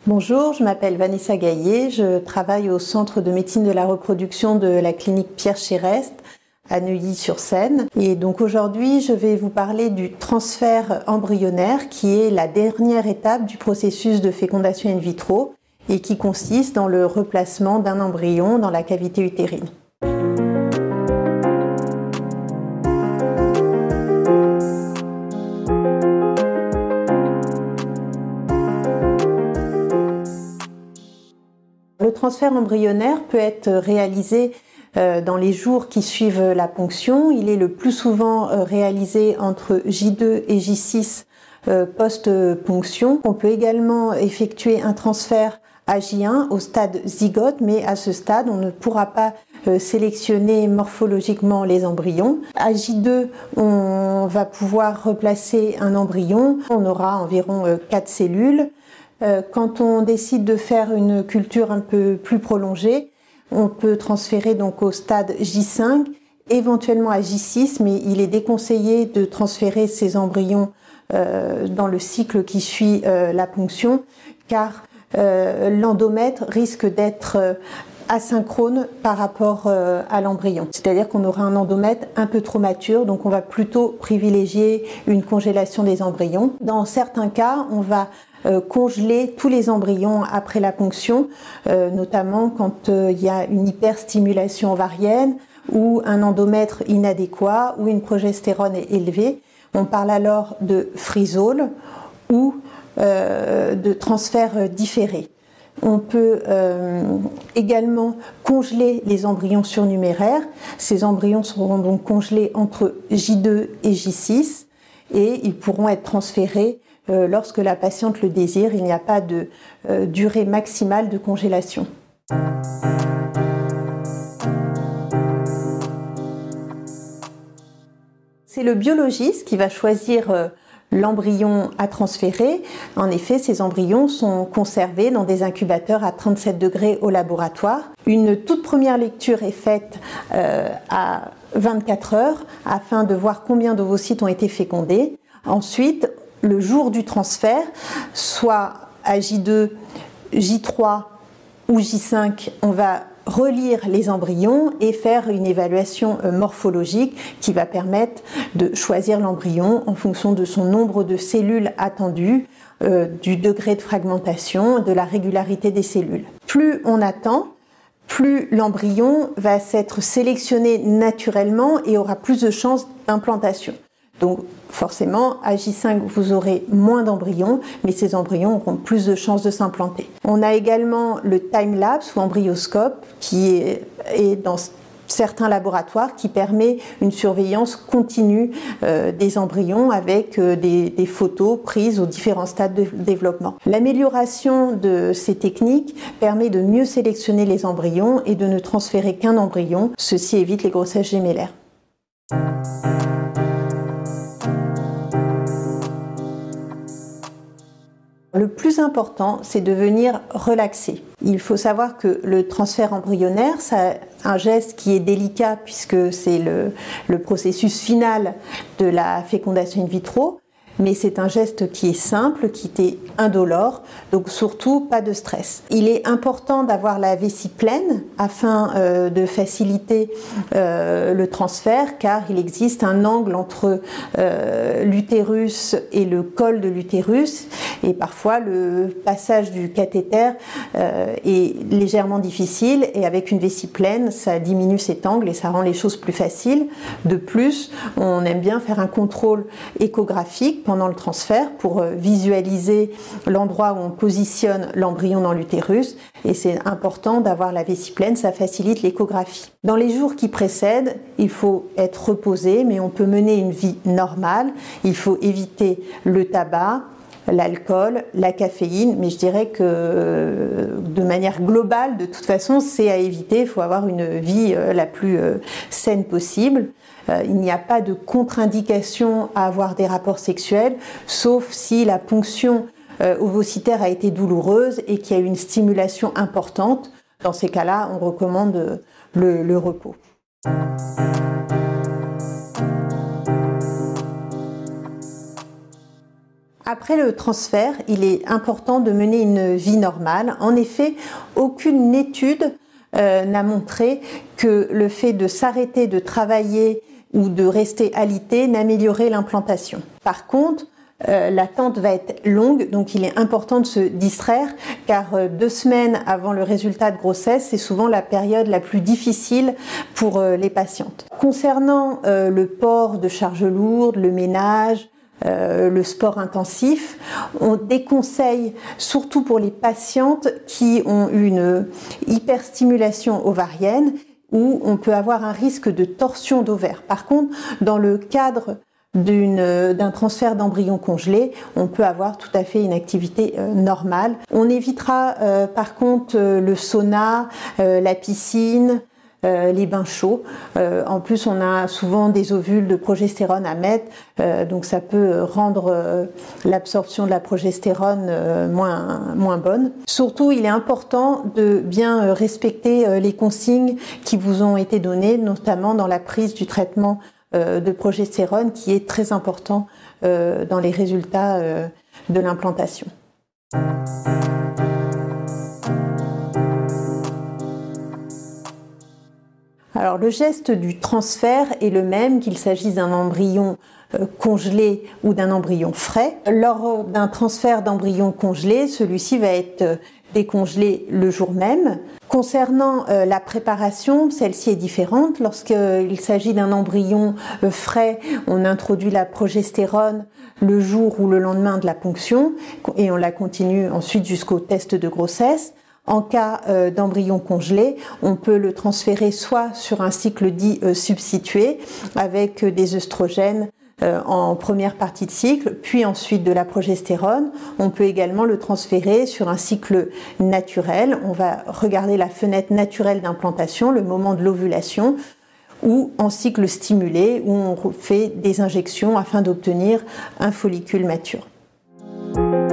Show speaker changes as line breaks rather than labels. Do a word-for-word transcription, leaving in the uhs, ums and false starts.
Bonjour, je m'appelle Vanessa Gaillet, je travaille au Centre de médecine de la reproduction de la clinique Pierre Chéreste à Neuilly-sur-Seine. Et donc aujourd'hui, je vais vous parler du transfert embryonnaire qui est la dernière étape du processus de fécondation in vitro et qui consiste dans le replacement d'un embryon dans la cavité utérine. Le transfert embryonnaire peut être réalisé dans les jours qui suivent la ponction. Il est le plus souvent réalisé entre J deux et J six post-ponction. On peut également effectuer un transfert à J un au stade zygote, mais à ce stade, on ne pourra pas sélectionner morphologiquement les embryons. À J deux, on va pouvoir replacer un embryon. On aura environ quatre cellules. Quand on décide de faire une culture un peu plus prolongée, on peut transférer donc au stade J cinq, éventuellement à J six, mais il est déconseillé de transférer ces embryons euh, dans le cycle qui suit euh, la ponction, car euh, l'endomètre risque d'être euh, asynchrone par rapport euh, à l'embryon. C'est-à-dire qu'on aura un endomètre un peu trop mature, donc on va plutôt privilégier une congélation des embryons. Dans certains cas, on va Euh, congeler tous les embryons après la ponction, euh, notamment quand euh, il y a une hyperstimulation ovarienne ou un endomètre inadéquat ou une progestérone élevée. On parle alors de freeze-all ou euh, de transfert différé. On peut euh, également congeler les embryons surnuméraires. Ces embryons seront donc congelés entre J deux et J six et ils pourront être transférés Euh, lorsque la patiente le désire. Il n'y a pas de euh, durée maximale de congélation. C'est le biologiste qui va choisir euh, l'embryon à transférer. En effet, ces embryons sont conservés dans des incubateurs à trente-sept degrés au laboratoire. Une toute première lecture est faite euh, à vingt-quatre heures afin de voir combien d'ovocytes ont été fécondés. Ensuite, le jour du transfert, soit à J deux, J trois ou J cinq, on va relire les embryons et faire une évaluation morphologique qui va permettre de choisir l'embryon en fonction de son nombre de cellules attendues, euh, du degré de fragmentation, de la régularité des cellules. Plus on attend, plus l'embryon va s'être sélectionné naturellement et aura plus de chances d'implantation. Donc forcément, à J cinq, vous aurez moins d'embryons, mais ces embryons auront plus de chances de s'implanter. On a également le time-lapse ou embryoscope qui est, est dans certains laboratoires qui permet une surveillance continue euh, des embryons avec euh, des, des photos prises aux différents stades de développement. L'amélioration de ces techniques permet de mieux sélectionner les embryons et de ne transférer qu'un embryon. Ceci évite les grossesses gémellaires. Le plus important, c'est de venir relaxer. Il faut savoir que le transfert embryonnaire, c'est un geste qui est délicat puisque c'est le, le processus final de la fécondation in vitro, mais c'est un geste qui est simple, qui est indolore, donc surtout pas de stress. Il est important d'avoir la vessie pleine afin euh, de faciliter euh, le transfert, car il existe un angle entre euh, l'utérus et le col de l'utérus, et parfois le passage du cathéter euh, est légèrement difficile, et avec une vessie pleine, ça diminue cet angle et ça rend les choses plus faciles. De plus, on aime bien faire un contrôle échographique pendant le transfert pour visualiser l'endroit où on positionne l'embryon dans l'utérus, et c'est important d'avoir la vessie pleine, ça facilite l'échographie. Dans les jours qui précèdent, il faut être reposé, mais on peut mener une vie normale. Il faut éviter le tabac, l'alcool, la caféine, mais je dirais que de manière globale, de toute façon, c'est à éviter. Il faut avoir une vie la plus saine possible. Il n'y a pas de contre-indication à avoir des rapports sexuels, sauf si la ponction ovocytaire a été douloureuse et qu'il y a eu une stimulation importante. Dans ces cas-là, on recommande le, le repos. Après le transfert, il est important de mener une vie normale. En effet, aucune étude euh, n'a montré que le fait de s'arrêter de travailler ou de rester alité n'améliorait l'implantation. Par contre, euh, l'attente va être longue, donc il est important de se distraire, car euh, deux semaines avant le résultat de grossesse, c'est souvent la période la plus difficile pour euh, les patientes. Concernant euh, le port de charges lourdes, le ménage, Euh, le sport intensif, on déconseille surtout pour les patientes qui ont une hyperstimulation ovarienne où on peut avoir un risque de torsion d'ovaire. Par contre, dans le cadre d'une, d'un transfert d'embryon congelé, on peut avoir tout à fait une activité euh, normale. On évitera euh, par contre euh, le sauna, euh, la piscine, Euh, les bains chauds. Euh, en plus, on a souvent des ovules de progestérone à mettre, euh, donc ça peut rendre euh, l'absorption de la progestérone euh, moins, moins bonne. Surtout, il est important de bien respecter euh, les consignes qui vous ont été données, notamment dans la prise du traitement euh, de progestérone, qui est très important euh, dans les résultats euh, de l'implantation. Alors le geste du transfert est le même qu'il s'agisse d'un embryon euh, congelé ou d'un embryon frais. Lors d'un transfert d'embryon congelé, celui-ci va être euh, décongelé le jour même. Concernant euh, la préparation, celle-ci est différente. Lorsqu'il s'agit d'un embryon euh, frais, on introduit la progestérone le jour ou le lendemain de la ponction et on la continue ensuite jusqu'au test de grossesse. En cas euh, d'embryon congelé, on peut le transférer soit sur un cycle dit euh, substitué avec euh, des œstrogènes euh, en première partie de cycle, puis ensuite de la progestérone. On peut également le transférer sur un cycle naturel. On va regarder la fenêtre naturelle d'implantation, le moment de l'ovulation, ou en cycle stimulé où on fait des injections afin d'obtenir un follicule mature.